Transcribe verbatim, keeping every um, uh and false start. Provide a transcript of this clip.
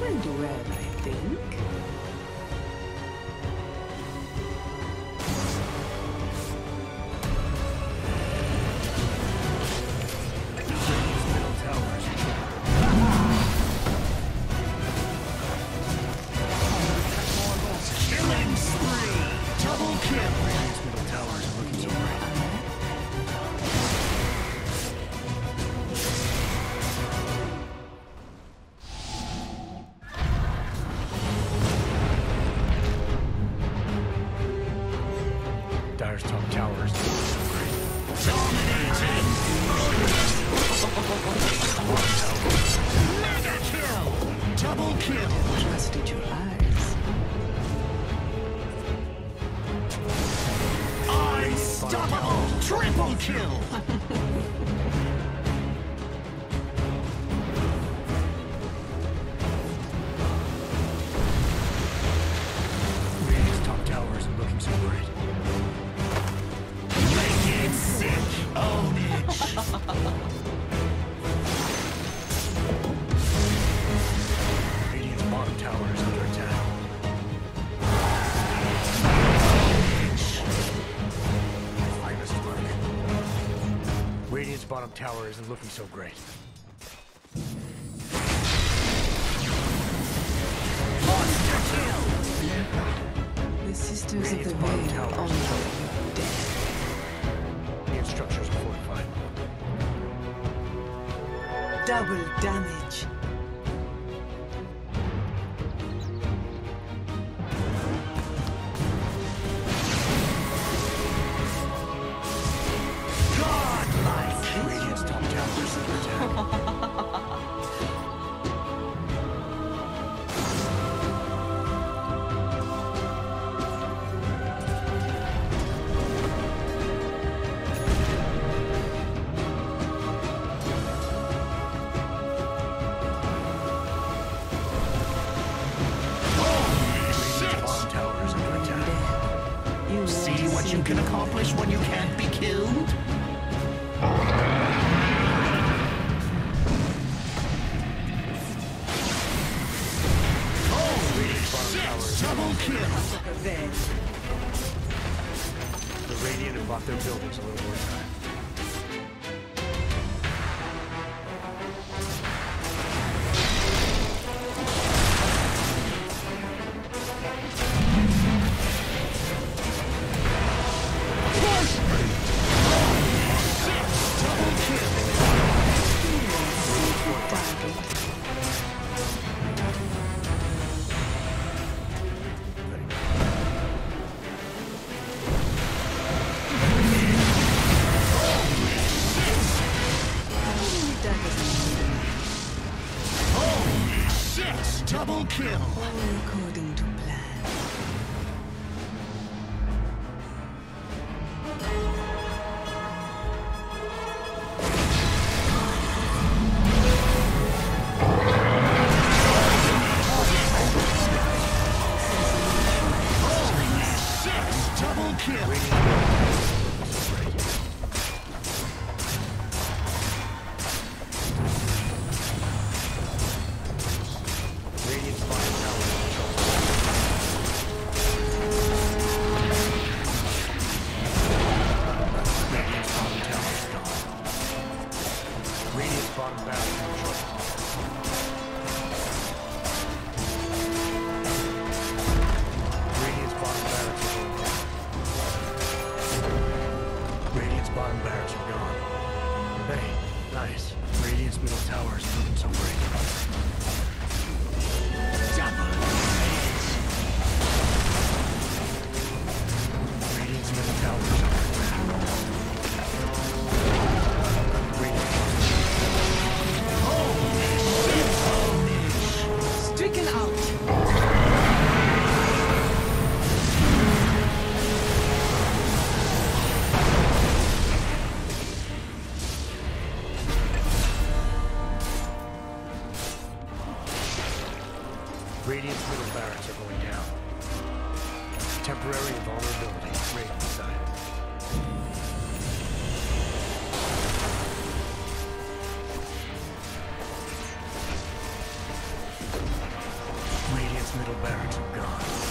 went well, I think. Dire's top towers. Dominating! Mega kill! Double kill! Trusted your eyes. Unstoppable! Triple kill! Radiant's top towers are looking so great. Make it sick! Ownage! Radiant's bottom tower is under attack. Finest work. Radiant's bottom tower isn't looking so great. Monster kill! The Sisters of the Radiant's bottom Veil tower honor is your under death. Radiant structures are fortified. Double damage. Godlike! Radiant's top tower is under attack. Radiant's bottom tower is under attack. You See won't what you can accomplish when you can't be killed? Holy shit! Double kill! Then The Radiant have bought their buildings a little more time. Holy shit! Double kill! all according to plan. Shit! Double kill! Radiant's bottom tower is controlled. Radiant's bottom tower is gone. Radiant's bottom barrel is controlled. Radiant's bottom barracks are going down. Radiant's bottom barracks are gone. Hey, nice. Radiant's middle tower is looking so great. Radiant's middle tower is under attack. Radiant Stricken out. Radiant's middle barracks are going down. Temporary invulnerability. Radiant decided. middle barracks are gone.